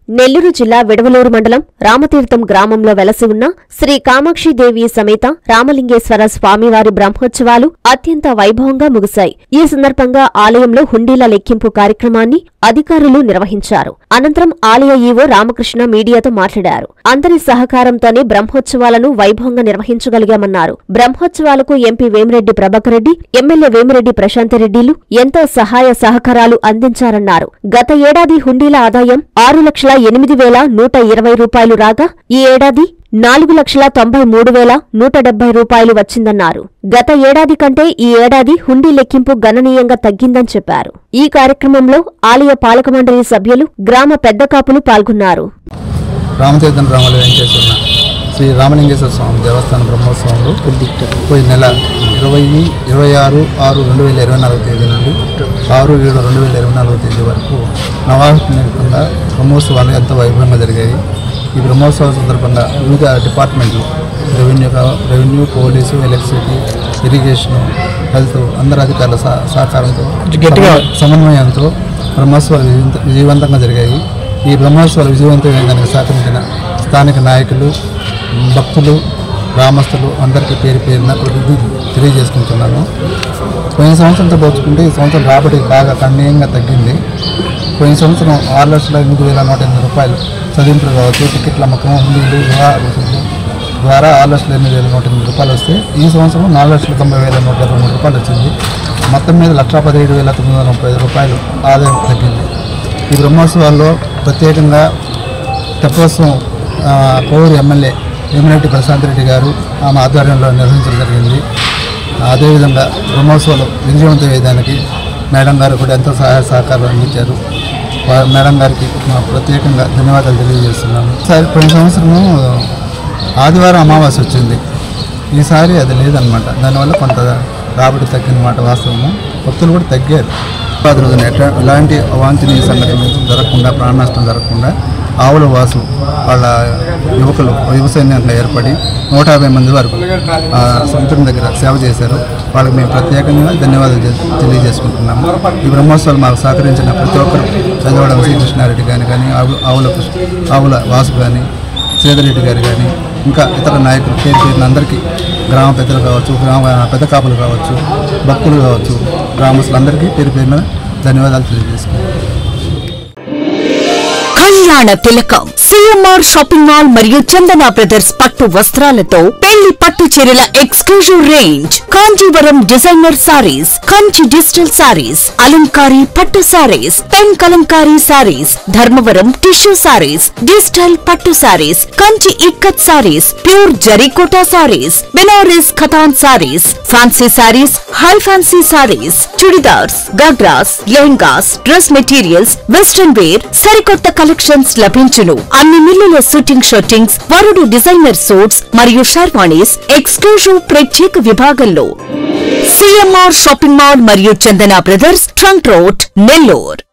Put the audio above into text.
నెల్లూరు జిల్లా విడవలూరు మండలం రామతీర్థం గ్రామంలో వెలసి ఉన్న శ్రీ కామాక్షిదేవి సమేత రామలింగేశ్వర స్వామివారి బ్రహ్మోత్సవాలు అత్యంత వైభవంగా ముగిశాయి. ఈ సందర్భంగా ఆలయంలో హుండీల లెక్కింపు కార్యక్రమాన్ని అధికారులు నిర్వహించారు. అనంతరం ఆలయ ఈవో రామకృష్ణ మీడియాతో మాట్లాడారు. అందరి సహకారంతోనే బ్రహ్మోత్సవాలను వైభవంగా నిర్వహించగలిగామన్నారు. బ్రహ్మోత్సవాలకు ఎంపీ వేమిరెడ్డి ప్రభాకర్ రెడ్డి, ఎమ్మెల్యే వేమిరెడ్డి ప్రశాంతిరెడ్డిలు ఎంతో సహాయ సహకారాలు అందించారన్నారు. గత ఏడాది హుండీల ఆదాయం 6,08,120 రూపాయలు రాగా ఈ ఏడాది 4,93,170 రూపాయలు వచ్చిందన్నారు. గత ఏడాది కంటే ఈ ఏడాది హుండీ లెక్కింపు గణనీయంగా తగ్గిందని చెప్పారు. ఈ కార్యక్రమంలో ఆలయ పాలక మండలి సభ్యులు, గ్రామ పెద్ద కాపులు పాల్గొన్నారు. రామతీర్థం గ్రామంలో వెంచేస్తున్న శ్రీ రామలింగేశ్వర స్వామి దేవస్థాన బ్రహ్మోత్సవంలో పోయి నెల 26/6/2024 తేదీ నుండి 6/7/2024 తేదీ వరకు నవాహనంగా బ్రహ్మోత్సవాలు ఎంతో వైభవంగా జరిగాయి. ఈ బ్రహ్మోత్సవాల సందర్భంగా వివిధ డిపార్ట్మెంట్లు revenue, police, electricity, irrigation, health అందరి అధికారుల సహకారంతో సమన్వయంతో బ్రహ్మోత్సవాలు విజయవంతంగా జరిగాయి. ఈ బ్రహ్మోత్సవాలు విజయవంతమైనందుకు సహకరించిన స్థానిక నాయకులు, భక్తులు, గ్రామస్తులు అందరికీ పేరు పేరున తెలియజేసుకుంటున్నాను. పోయిన సంవత్సరంతో పోల్చుకుంటే ఈ సంవత్సరం రాబడి బాగా గణనీయంగా తగ్గింది. పోయిన సంవత్సరం 6,08,180 రూపాయలు చదింపులు కావచ్చు, టికెట్ల అమ్మకం, హుండీలు, వివాహ రుసుములు ద్వారా 6,08,180 రూపాయలు వస్తే ఈ సంవత్సరం 4,90,123 రూపాయలు వచ్చింది. మొత్తం మీద 1,17,930 రూపాయలు ఆదాయం తగ్గింది. ఈ బ్రహ్మోత్సవాల్లో ప్రత్యేకంగా తెప్పోత్సవం కోవూరు ఎమ్మెల్యే వేమిరెడ్డి ప్రశాంతిరెడ్డి గారు ఆమె ఆధ్వర్యంలో నిర్వహించడం జరిగింది. అదేవిధంగా బ్రహ్మోత్సవాలు విజయవంతం చేయడానికి మేడం గారు కూడా ఎంతో సహాయ సహకారాలు అందించారు. మేడం గారికి ప్రత్యేకంగా ధన్యవాదాలు తెలియజేస్తున్నాము. పోయిన సంవత్సరము ఆదివారం అమావాస్య వచ్చింది, ఈసారి అది లేదనమాట. దానివల్ల కొంత రాబడి తగ్గిన మాట వాస్తవము. భక్తులు కూడా తగ్గారు. రోజున ఎలాంటి అవాంఛనీయ సంఘటనలు జరగకుండా, ప్రాణ నష్టం జరగకుండా ఆవుల వాసు వాళ్ళ యువకులు యువ సైన్యంగా ఏర్పడి 150 మంది వరకు సముద్రం దగ్గర సేవ చేశారు. వాళ్ళకి మేము ప్రత్యేకంగా ధన్యవాదాలు తెలియజేసుకుంటున్నాము. ఈ బ్రహ్మోత్సవాలు మాకు సహకరించిన ప్రతి ఒక్కరు, చదవడం శ్రీకృష్ణారెడ్డి కానీ ఆవుల వాసు కానీ, శ్రీధరెడ్డి గారు కానీ, ఇంకా ఇతర నాయకులు పేరున అందరికీ, గ్రామ పెద్దలు కావచ్చు, గ్రామ పెద్ద కాపులు కావచ్చు, భక్తులు కావచ్చు, గ్రామస్తులందరికీ పేరున ధన్యవాదాలు తెలియజేసుకుంటున్నాం. కళ్యాణ తిలకం సిఎంఆర్ షాపింగ్ మాల్ మరియు చందన బ్రదర్స్ పట్టు వస్త్రాలతో పెళ్లి పట్టు చీరల exclusive range, Kanjeevaram designer saris, Kanchi digital saris, అలంకారీ పట్టు saris, pen kalamkari saris, Dharmavaram tissue saris, digital పట్టు సారీస్, కంచి ఇక్కత్ సారీస్, ప్యూర్ జరీకోటా సారీస్, బెనారస్ ఖతాన్ saris, fancy saris, high fancy saris, churidars, ghagras, lehengas, dress materials, western wear, సరికొత్త కలెక్షన్స్ లభించును. అన్ని మిల్లుల షూటింగ్ షర్టింగ్స్, వరుడు డిజైనర్ సూట్స్ మరియు షర్వాణీస్ ఎక్స్క్లూజివ్ ప్రత్యేక విభాగంలో సిఎంఆర్ షాపింగ్ మాల్ మరియు Chandana brothers, trunk road, Nellore.